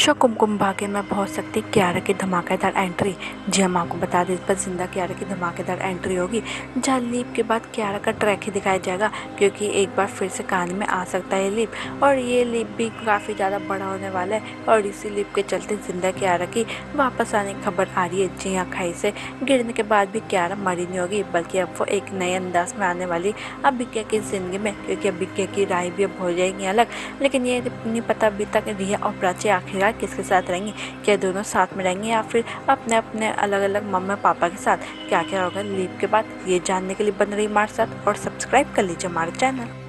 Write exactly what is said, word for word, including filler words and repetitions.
Show Kumkum Bhagya में बहुत सकती कियारा की धमाकेदार एंट्री। जी हम आपको बता दें, इस पर जिंदा कियारा की धमाकेदार एंट्री होगी, जहाँ लीप के बाद कियारा का ट्रैक ही दिखाया जाएगा, क्योंकि एक बार फिर से कहानी में आ सकता है लीप। और ये लीप भी काफ़ी ज़्यादा बड़ा होने वाला है, और इसी लीप के चलते जिंदा कियारा की वापस आने की खबर आ रही है। जी हाँ, खाई से गिरने के बाद भी कियारा मरी नहीं होगी, बल्कि अब वो एक नए अंदाज में आने वाली अभिज्ञा की ज़िंदगी में, क्योंकि अभिज्ञा की राय भी अब हो जाएगी अलग। लेकिन ये नहीं पता अभी तक रिया और प्राची आखिरकार किसके साथ रहेंगी। क्या दोनों साथ में रहेंगे या फिर अपने अपने अलग अलग मम्मी पापा के साथ। क्या क्या होगा लीप के बाद, ये जानने के लिए बन रही हमारे साथ और सब्सक्राइब कर लीजिए हमारे चैनल।